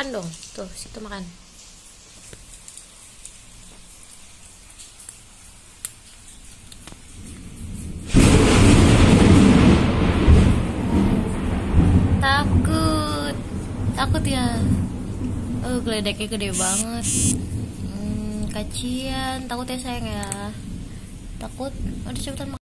makan dong. Tuh, situ makan. Takut. Takut ya. Geledeknya gede banget. Kasian, takut ya sayang ya. Takut. Aduh, cepetan makan.